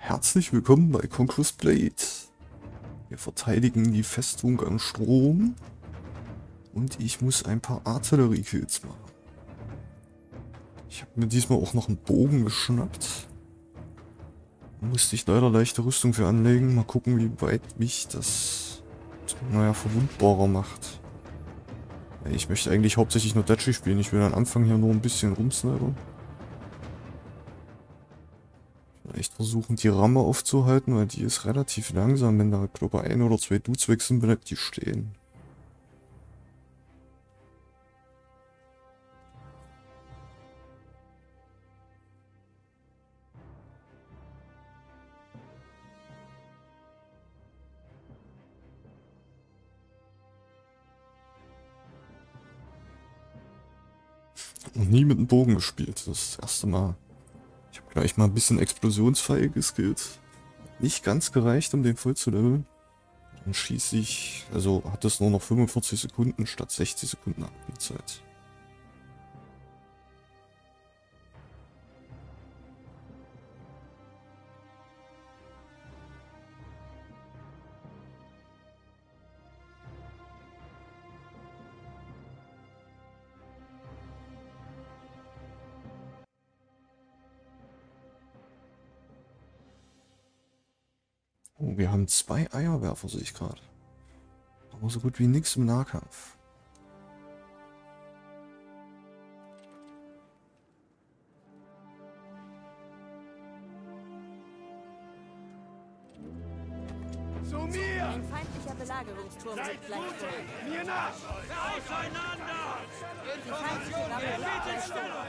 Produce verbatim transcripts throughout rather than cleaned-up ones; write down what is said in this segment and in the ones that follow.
Herzlich willkommen bei Conquest Blade. Wir verteidigen die Festung am Strom und ich muss ein paar Artillerie-Kills machen. Ich habe mir diesmal auch noch einen Bogen geschnappt. Da musste ich leider leichte Rüstung für anlegen. Mal gucken, wie weit mich das, naja, verwundbarer macht. Ich möchte eigentlich hauptsächlich nur Dachi spielen. Ich will am Anfang hier nur ein bisschen rumsnipern. Echt versuchen, die Ramme aufzuhalten, weil die ist relativ langsam. Wenn da, glaube ich, ein oder zwei Dudes weg sind, bleibt die stehen. Noch nie mit dem Bogen gespielt, das ist das erste Mal. Ich habe gleich mal ein bisschen Explosionsfeil geskillt. Nicht ganz gereicht, um den voll zu leveln. Dann schieße ich, also hat es nur noch fünfundvierzig Sekunden statt sechzig Sekunden Abspielzeit. Oh, wir haben zwei Eierwerfer, sehe ich gerade. Aber so gut wie nichts im Nahkampf. Zu mir! Ein feindlicher Belagerungsturm wird gleich vor. Mir nach! Auseinander! Die feindliche Ramme wird gleich vor.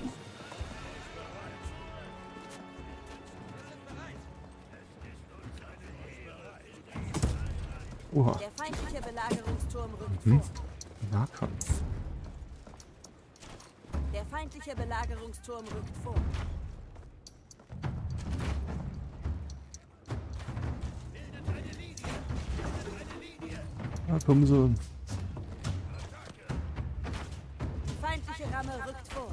Oha. Der feindliche Belagerungsturm rückt Mhm. vor. Nahkampf. Der feindliche Belagerungsturm rückt vor. Ja, kommen sie. Die feindliche Ramme rückt vor.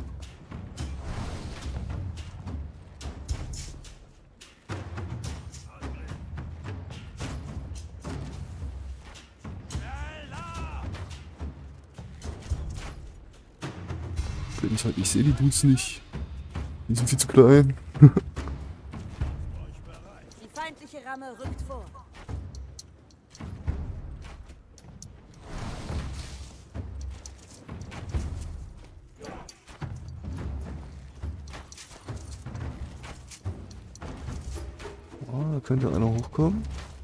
Ich, halt, ich sehe die Dudes nicht. Die sind viel zu klein. Die feindliche Ramme rückt vor. Oh, da könnte einer hochkommen.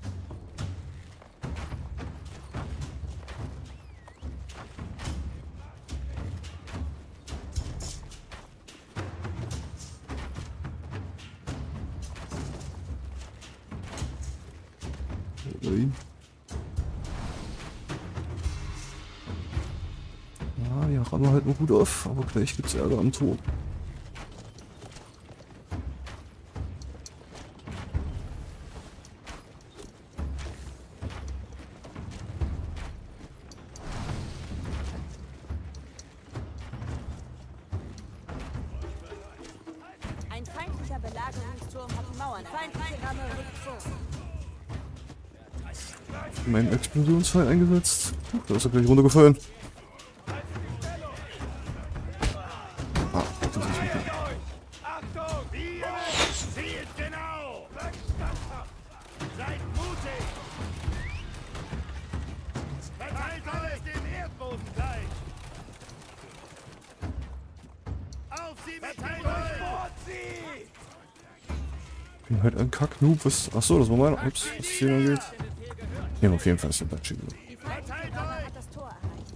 Nein. Ja, die rammen halt nur gut auf, aber gleich gibt's Ärger am Tor. Ein feindlicher Belagerungsturm hat die Mauern. Feindliche Ramme rückt vor. Mein Explosionsfall eingesetzt. Puh, da ist er gleich runtergefallen. Ah, das ist nicht gut. Achtung! Ihr zielt genau! Seid mutig! Verteilt euch den Erdboden gleich! Auf sie! Verteilt euch! Fort sie! Ich bin halt ein Kack-Noob. Was? Achso, das war mein. Ups, was hier noch geht. Ja, auf jeden Fall ist der Dachi. Die feindliche Ramme hat das Tor erreicht.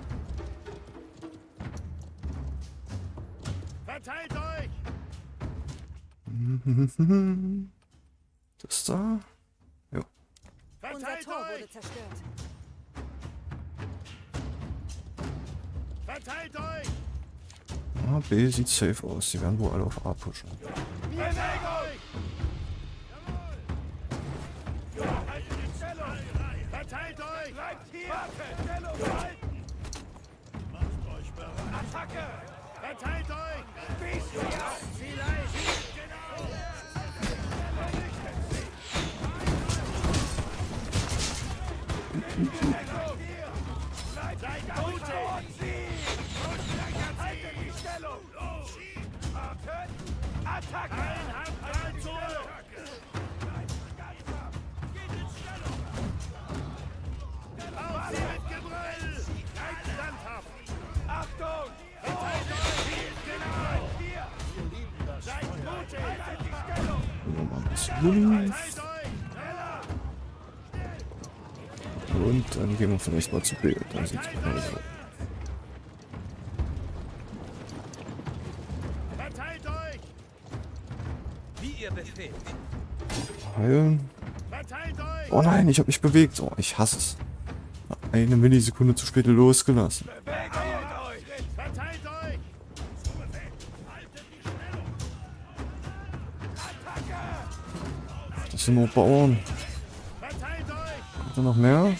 Verteilt euch! Das da? Ja. Unser Verteilt Tor wurde euch! zerstört. Verteilt euch! A, B sieht safe aus. Die werden wohl alle auf A pushen. Verteilt euch! Haltet die Stellung! Verteilt euch! Bleibt hier! Stellung halten! Macht euch bereit! Attacke! Verteilt euch! Spießt sie ab! Vielleicht! Genau! Und dann gehen wir vielleicht mal zu B. Da sieht es mal aus. Verteilt euch! Wie ihr befehlt. Heilen. Verteilt euch! Oh nein, ich habe mich bewegt. Oh, ich hasse es. Eine Millisekunde zu spät losgelassen. Verteilt euch! Verteilt euch! Haltet die Stellung! Attacke! Das sind nur Bauern. Verteilt euch! Kommt da noch mehr?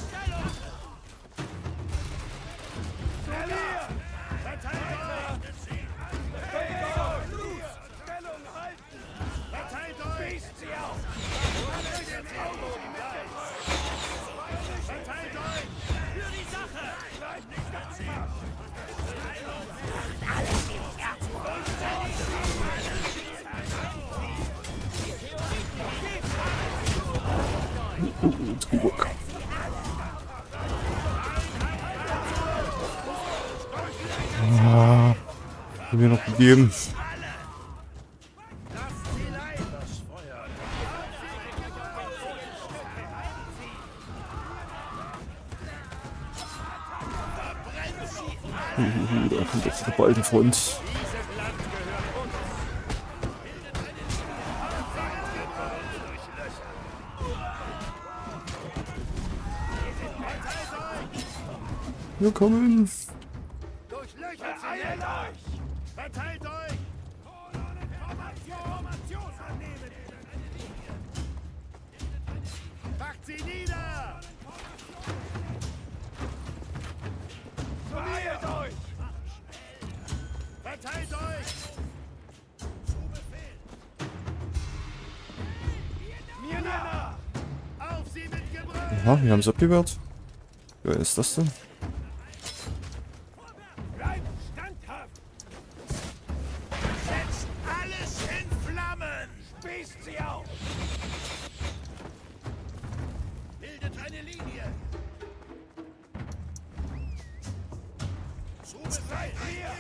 Schneller! Verteilt euch! Stellung halten! Verteilt euch! Schießt sie auf! Verteilt euch! Für die Sache! Bleibt nicht ganz fast! Zurück. Ah, haben wir noch gegeben. Uh, da kommt jetzt die beiden Front. Wir kommen. Durchlöchert sie euch! Verteilt euch! Formation annehmen! Packt sie nieder! Verteilt euch! Verteilt euch! Zu Befehl! Mir nach! Auf sie mit Gebrüll! Aha, wir haben es abgewehrt. Wer ist das denn? Bleibt standhaft! Setzt alles in Flammen! Spießt sie auf! Bildet eine Linie! Zu Befehl!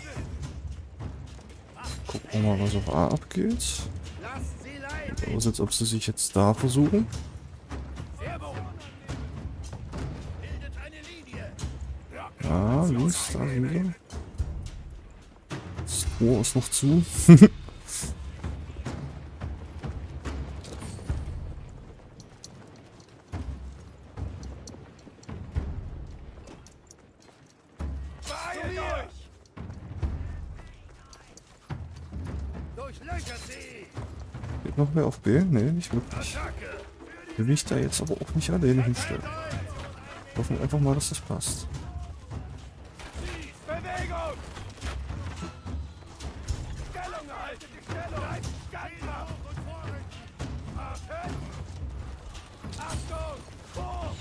Gucken wir mal, was auf A abgeht. Lasst sie leiden! Aus, als ob sie sich jetzt da versuchen. Servo! Bildet eine Linie! Ja, links, da sind wir. Das Tor ist noch zu. Beeilt euch! Durchlöchert sie! Geht noch wer auf B? Nee, nicht wirklich. Attacke! Will ich da jetzt aber auch nicht alleine hinstellen. Hoffen einfach mal, dass das passt. Bewegung! Stellung halten! Die Stellung! Bleibt standhaft und vorrücken! Warten! Achtung! Vor!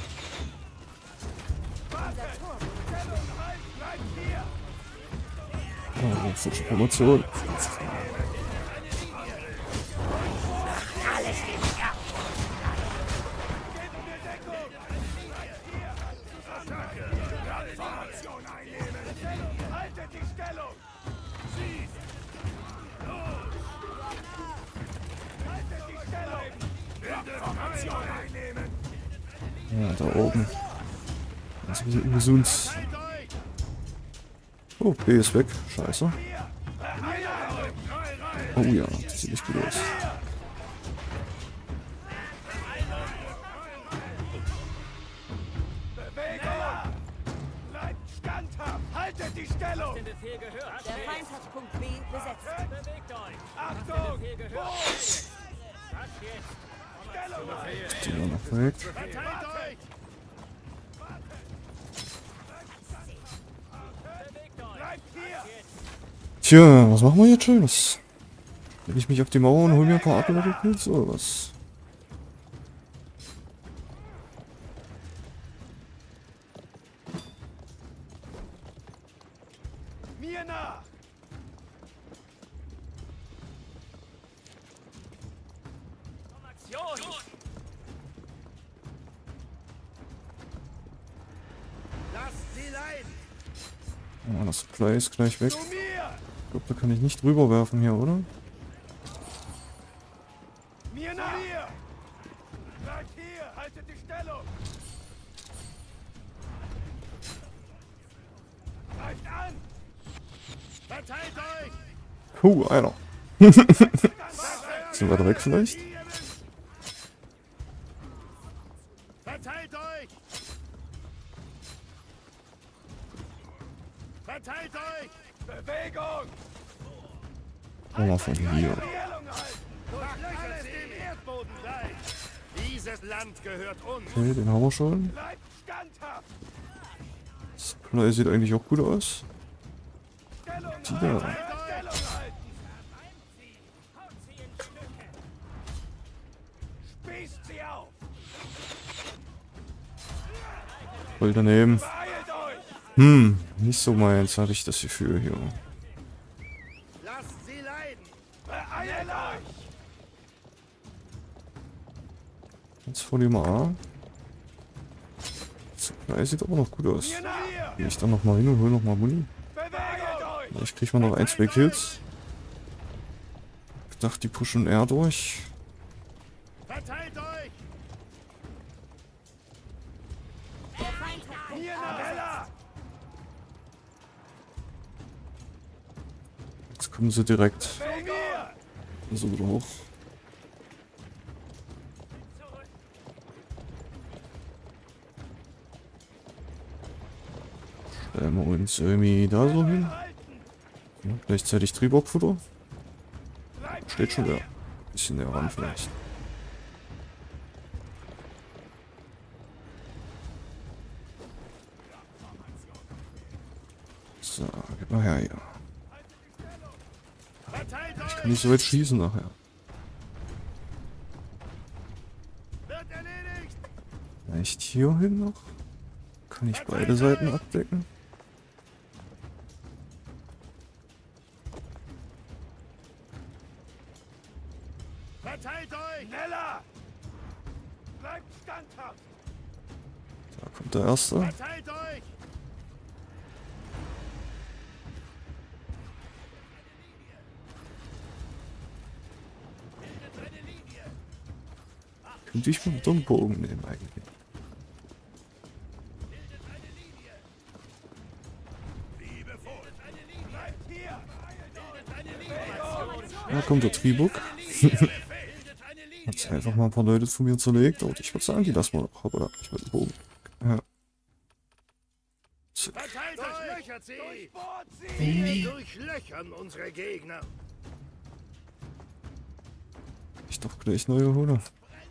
Warten! Stellung halten! Bleibt hier! Oh, falsche Promotion. Gebt mir Deckung! Bleibt hier! Attacke! Formation einnehmen! Stellung! Haltet die Stellung! Schießt! Los! Haltet die Stellung! Bildet Formation einnehmen! Ja, da oben. Das ist ein bisschen ungesund. Halt euch! Oh, B ist weg. Scheiße. Hier! Hier! Oh ja, das sieht nicht gut aus. Bewegung! Bleibt standhaft! Haltet die Stellung! Den Befehl gehört. Der Feind hat Punkt B besetzt. Bewegt euch. Achtung! Befehl gehört. Vor! Was jetzt? Stellung halten! Die war noch weg. Verteilt euch! Bewegt euch. Bleibt hier! Tja, was machen wir jetzt Schönes? Will ich mich auf die Mauer und hol mir ein paar Artillerie-Kills oder was? nach! Aktion! Lasst sie leiden! Oh, das Supply ist gleich weg. Zu mir! Ich glaube, da kann ich nicht drüber werfen hier, oder? Mir nach! Hier! Bleibt hier! Haltet die Stellung! Greift an! Verteilt euch! Puh, einer. Sind wir da weg vielleicht? Verteilt euch! Verteilt euch! Bewegung! Oh, mal von hier. Stellung halten! Durchlöchert dem Erdboden sein! Dieses Land gehört uns! Okay, den haben wir schon. Bleibt standhaft! Supply sieht eigentlich auch gut aus. Stellung Die halten! da. Stellung halten! Haut sie in Stücke! Spießt sie auf! Voll daneben. Beeilt euch! Hm, nicht so meins, hatte ich das Gefühl hier. Lasst sie leiden! Beeilt euch! Jetzt vor dem A. Supply sieht aber noch gut aus. Mir nach! Hier! Gehe ich dann nochmal hin und hol nochmal Muni. Bewegt euch! Vielleicht kriegt man noch ein, zwei Kills. Ich dachte, die pushen R durch. Verteilt euch! Der Feind hat Mir nach! Schneller! Jetzt kommen sie direkt Zu mir! so hoch. Stellen wir uns irgendwie da so hin. Halten! Ja, gleichzeitig Triebockfutter. Bleibt Steht schon hier! da. Bisschen näher ran vielleicht. So, gib mal her hier. Verteilt Ich euch! kann nicht so weit schießen nachher. Wird erledigt! Vielleicht hier hin noch? Kann ich beide Seiten abdecken? Verteilt euch! Schneller! Bleibt standhaft! Da kommt der erste. Verteilt euch! Könnte ich mal so einen Bogen nehmen eigentlich. Bleibt hier! Da kommt der Triebuk. Hat einfach mal ein paar Leute zu mir zerlegt und ich würde sagen, die lassen wir noch. Aber ich will den Bogen. Ja. So. Verteilt euch! Durchlöchert sie! Durchbohrt sie! Wir durchlöchern unsere Gegner! Ich doch gleich neue hole.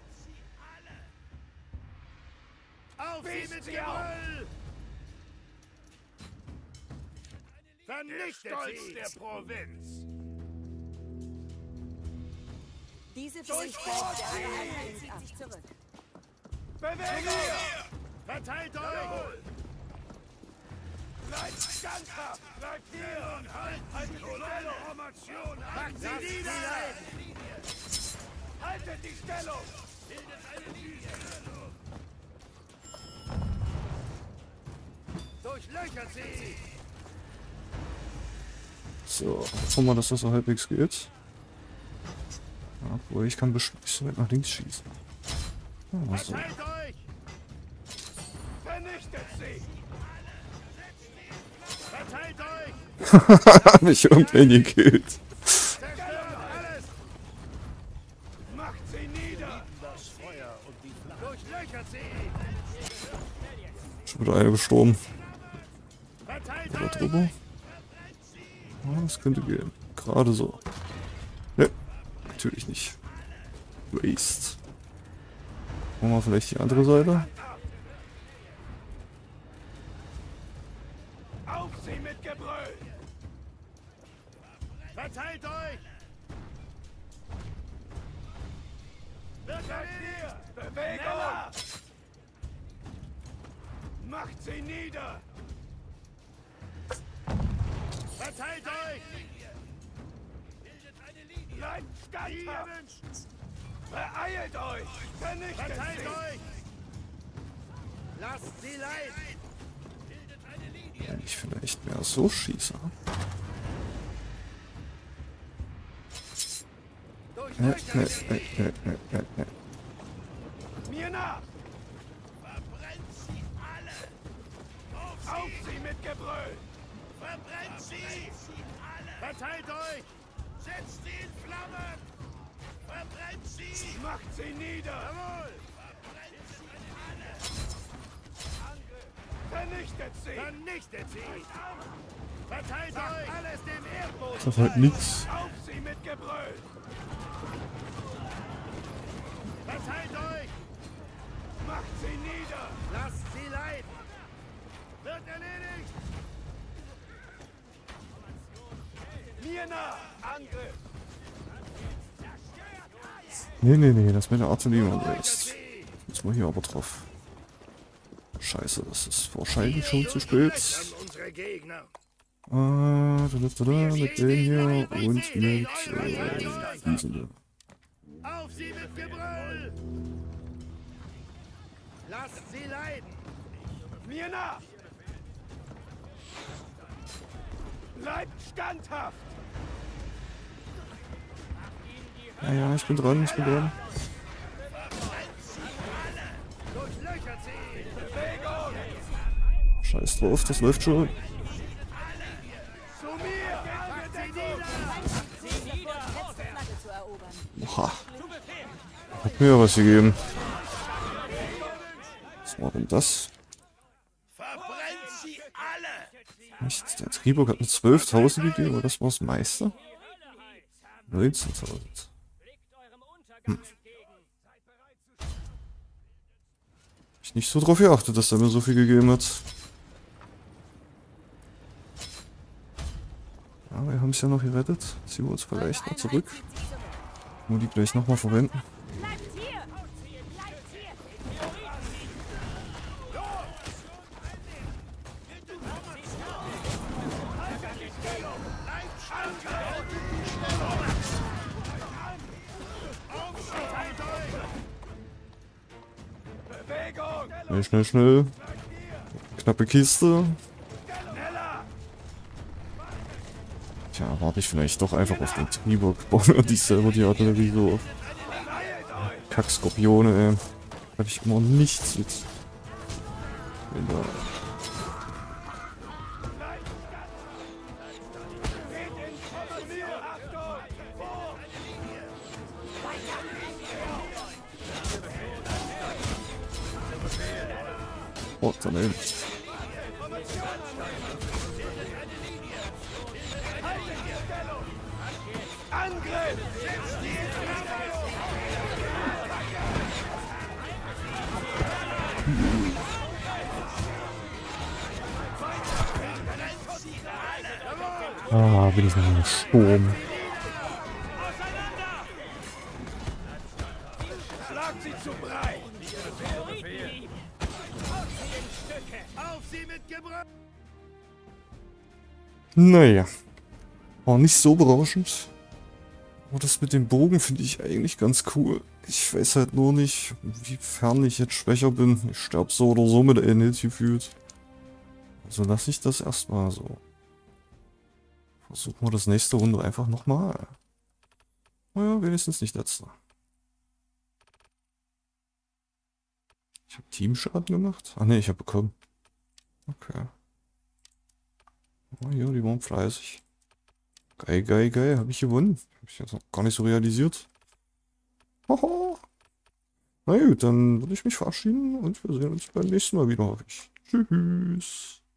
Auf sie mit Geröll! Vernichtet sie! Der Provinz! Diese Fähigkeit der Einheit zieht sich zurück. Bewegung! Verteilt euch! Bleibt standhaft! Bleibt hier! Und halt, halt die Stellung! Macht sie nieder! Haltet die Stellung! Bildet eine Linie! Durchlöchert sie! So, hoffen wir, dass das so halbwegs geht. Obwohl, ich kann bestimmt nicht so weit nach links schießen. Ja, so. Verteilt euch! Vernichtet sie! Verteilt euch! Hab ich irgendwen gekillt. Zerstört alles! Macht sie nieder! Das Feuer und die Flamme! Durchlöchert sie! Schon wieder einer gestorben. Verteilt Oder euch! drüber. Ja, das könnte gehen. Gerade so. Ne, natürlich nicht. Waste. Machen wir vielleicht die andere Seite. Auf sie mit Gebrüll! Verteilt euch! Wird erledigt! Bewegung! Macht sie nieder! Verteilt euch! Bleibt standhaft! Beeilt euch! Vernichtet Verteilt sie. euch! Lasst sie leiden! Wenn ich vielleicht mehr so schieße. Äh, äh, äh, äh, äh, äh. Mir nach! Verbrennt sie alle! Auf sie, Auf sie mit Gebrüll! Verbrennt sie! alle! Verteilt euch! Setzt sie in Flammen! Verbrennt sie! Macht sie nieder! Jawohl! Verbrennt sie alle! Angriff! Vernichtet sie! Vernichtet sie! Verteilt Macht euch! Alles dem Erdboden! Das ist halt nix. Auf sie mit Gebrüll! Verteilt euch! Macht sie nieder! Lasst sie leiden! Wird erledigt! Mir nach! Angriff! Nee, nee, nee, das mit der Artillerie ist. Jetzt mal hier aber drauf. Scheiße, das ist wahrscheinlich schon zu spät. Ah, da, da, da, da, mit dem hier und mit äh, diesen. Auf sie mit Gebrüll! Lasst sie leiden! Mir nach! Bleibt standhaft! Ja, ja, ich bin dran, ich bin dran. Durchlöchert sie! Bewegung! Scheiß drauf, das läuft schon. Zu mir! Macht sie nieder! Letzte Flagge zu erobern. Oha. Hat mir ja was gegeben. Was war denn das? Verbrennt sie alle! Nicht, der Triburg hat mir zwölftausend gegeben, aber das war das meiste. neunzehntausend. Hm. Ich nicht so drauf geachtet, dass er mir so viel gegeben hat. Aber wir haben es ja noch gerettet. Ziehen wir uns vielleicht noch zurück. Nur die gleich nochmal verwenden. Bleibt hier! Bleibt hier! Bewegung! Schnell, schnell, schnell. Knappe Kiste. Tja, warte ich vielleicht doch einfach auf den Triburg. Bauen wir die selber die Artillerie so auf. Kackskorpione, ey. Hab ich immer nichts mit. Wenn da. Oh, daneben. Angriff! Setzt die in Flammen! Ah, bin ich noch im Sturm. Schlagt sie zu Brei! Auf sie mit Gebrüll! Naja. War nicht so berauschend. Aber das mit dem Bogen finde ich eigentlich ganz cool. Ich weiß halt nur nicht, wiefern ich jetzt schwächer bin. Ich sterbe so oder so mit der N-Hit gefühlt. Also lasse ich das erstmal so. Versuchen wir das nächste Runde einfach nochmal. Naja, wenigstens nicht letzte. Ich habe Teamschaden gemacht? Ach ne, ich habe bekommen. Okay. Oh ja, die waren fleißig. Geil, geil, geil. Habe ich gewonnen. Habe ich jetzt noch gar nicht so realisiert. Haha. Na gut, dann würde ich mich verabschieden und wir sehen uns beim nächsten Mal wieder, hoffe ich. Tschüss.